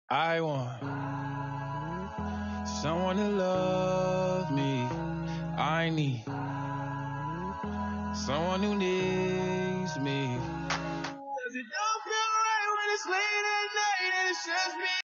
I want someone to love me. I need someone who needs me. Does it don't feel right when it's late at night and it's just me?